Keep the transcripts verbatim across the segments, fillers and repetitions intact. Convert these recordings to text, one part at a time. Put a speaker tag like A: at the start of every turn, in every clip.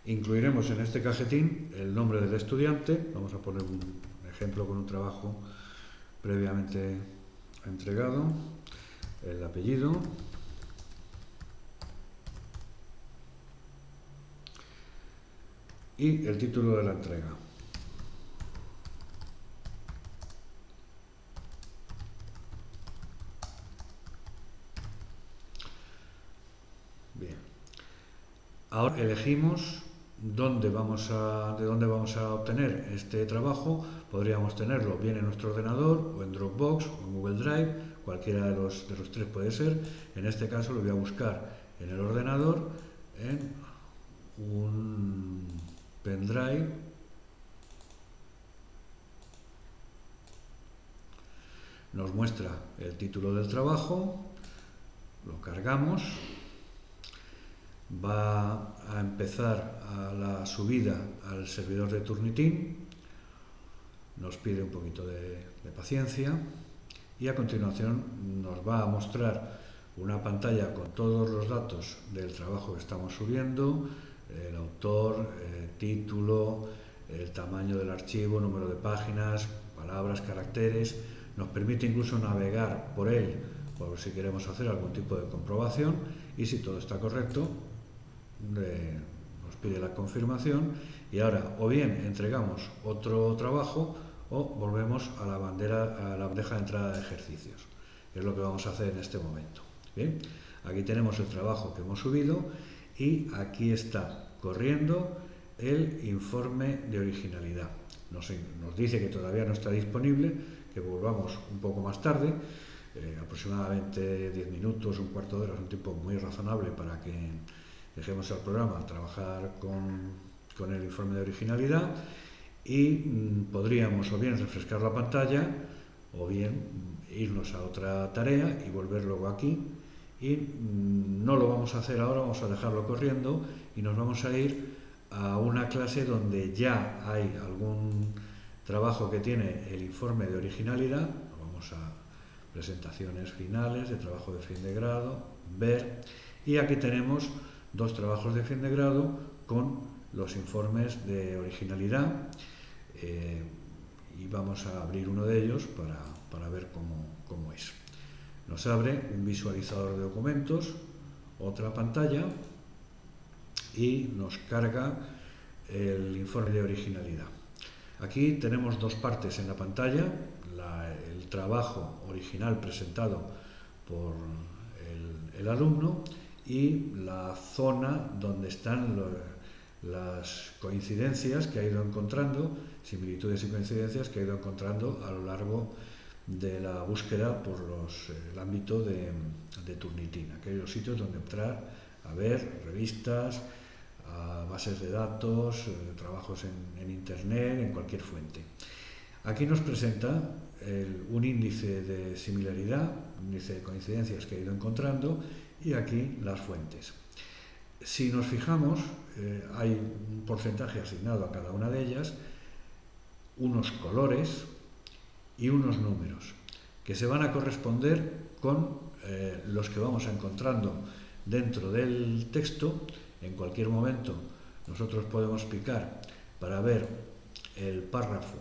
A: Incluiremos en este cajetín el nombre del estudiante. Vamos a poner un ejemplo con un trabajo previamente entregado, el apellido, y el título de la entrega. Bien. Ahora elegimos dónde vamos a, de dónde vamos a obtener este trabajo. Podríamos tenerlo bien en nuestro ordenador, o en Dropbox, o en Google Drive, cualquiera de los, de los tres puede ser. En este caso lo voy a buscar en el ordenador, en un pendrive, nos muestra el título del trabajo, lo cargamos, va a empezar a la subida al servidor de Turnitin, nos pide un poquito de, de paciencia y a continuación nos va a mostrar una pantalla con todos los datos del trabajo que estamos subiendo, el autor, el título, el tamaño del archivo, número de páginas, palabras, caracteres. Nos permite incluso navegar por él por si queremos hacer algún tipo de comprobación, y si todo está correcto eh, nos pide la confirmación, y ahora o bien entregamos otro trabajo o volvemos a la, bandera, a la bandeja de entrada de ejercicios, que es lo que vamos a hacer en este momento. Bien, aquí tenemos el trabajo que hemos subido y aquí está corriendo el informe de originalidad. Nos, nos dice que todavía no está disponible, que volvamos un poco más tarde, eh, aproximadamente diez minutos, un cuarto de hora, es un tiempo muy razonable para que dejemos al programa trabajar con, con el informe de originalidad, y mmm, podríamos o bien refrescar la pantalla o bien irnos a otra tarea y volver luego aquí, y mmm, no lo vamos a hacer ahora, vamos a dejarlo corriendo y nos vamos a ir a una clase donde ya hay algún trabajo que tiene el informe de originalidad. Vamos a presentaciones finales de trabajo de fin de grado, ver, y aquí tenemos dos trabajos de fin de grado con los informes de originalidad, eh, y vamos a abrir uno de ellos para, para ver cómo, cómo es. Nos abre un visualizador de documentos, otra pantalla, y nos carga el informe de originalidad. Aquí tenemos dos partes en la pantalla, la, el trabajo original presentado por el, el alumno y la zona donde están lo, las coincidencias que ha ido encontrando, similitudes y coincidencias que ha ido encontrando a lo largo de la búsqueda por los, el ámbito de, de Turnitin, aquellos sitios donde entrar a ver revistas, a bases de datos, eh, trabajos en, en internet, en cualquier fuente. Aquí nos presenta el, un índice de similaridad, un índice de coincidencias que ha ido encontrando, y aquí las fuentes. Si nos fijamos, eh, hay un porcentaje asignado a cada una de ellas, unos colores y unos números que se van a corresponder con eh, los que vamos encontrando dentro del texto. En cualquier momento nosotros podemos picar para ver el párrafo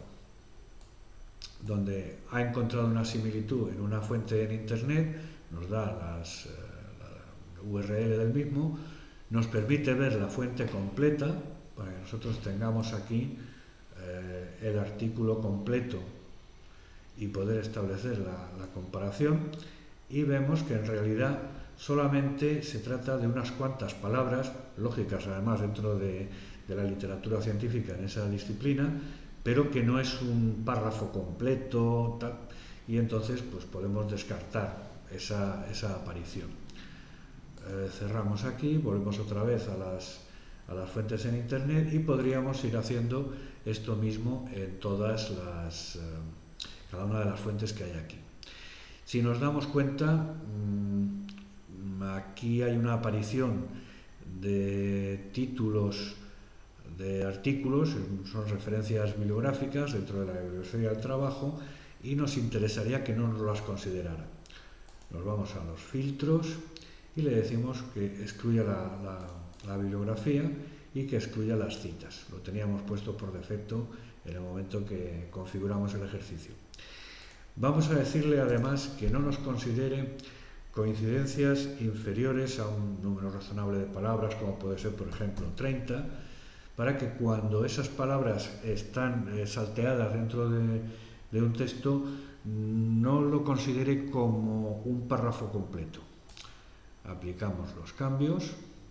A: donde ha encontrado una similitud en una fuente en internet, nos da las, eh, la U R L del mismo, nos permite ver la fuente completa para que nosotros tengamos aquí eh, el artículo completo y poder establecer la, la comparación, y vemos que en realidad solamente se trata de unas cuantas palabras, lógicas además dentro de, de la literatura científica en esa disciplina, pero que no es un párrafo completo, tal, y entonces pues podemos descartar esa, esa aparición. Eh, cerramos aquí, volvemos otra vez a las, a las fuentes en internet y podríamos ir haciendo esto mismo en todas las, eh, cada una de las fuentes que hay aquí. Si nos damos cuenta, mmm, aquí hay una aparición de títulos de artículos, son referencias bibliográficas dentro de la bibliografía del trabajo, y nos interesaría que no nos las considerara. Nos vamos a los filtros y le decimos que excluya la, la, la bibliografía, y que excluya las citas. Lo teníamos puesto por defecto en el momento que configuramos el ejercicio. Vamos a decirle además que no nos considere coincidencias inferiores a un número razonable de palabras, como puede ser, por ejemplo, treinta, para que cuando esas palabras están eh, salteadas dentro de, de un texto, no lo considere como un párrafo completo. Aplicamos los cambios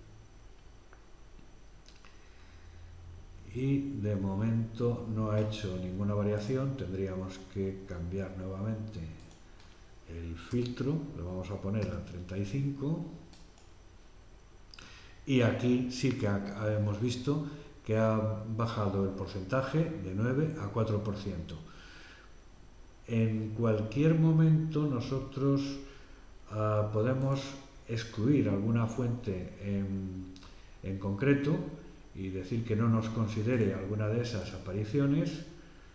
A: y de momento no ha hecho ninguna variación. Tendríamos que cambiar nuevamente el filtro, lo vamos a poner a treinta y cinco, y aquí sí que ha, hemos visto que ha bajado el porcentaje de nueve a cuatro por ciento. En cualquier momento nosotros uh, podemos excluir alguna fuente en, en concreto y decir que no nos considere alguna de esas apariciones.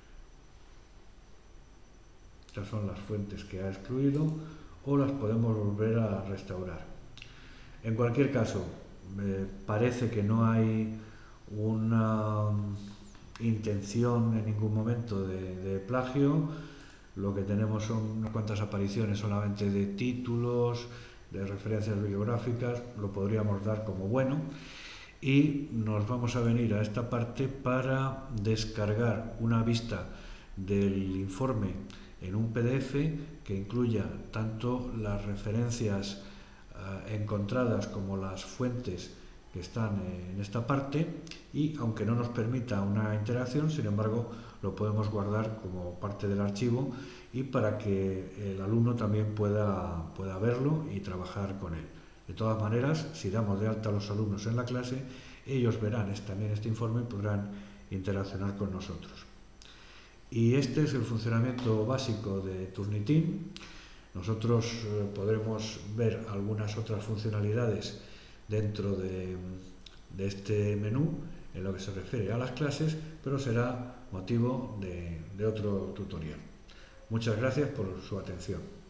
A: Estas son las fuentes que ha excluido, o las podemos volver a restaurar. En cualquier caso, me parece que no hay una intención en ningún momento de, de plagio. Lo que tenemos son unas cuantas apariciones solamente de títulos, de referencias bibliográficas. Lo podríamos dar como bueno. Y nos vamos a venir a esta parte para descargar una vista del informe en un P D F que incluya tanto las referencias uh, encontradas como las fuentes que están en esta parte, y aunque no nos permita una interacción, sin embargo lo podemos guardar como parte del archivo y para que el alumno también pueda, pueda verlo y trabajar con él. De todas maneras, si damos de alta a los alumnos en la clase, ellos verán también este informe y podrán interaccionar con nosotros. Y este es el funcionamiento básico de Turnitin. Nosotros eh, podremos ver algunas otras funcionalidades dentro de, de este menú en lo que se refiere a las clases, pero será motivo de, de otro tutorial. Muchas gracias por su atención.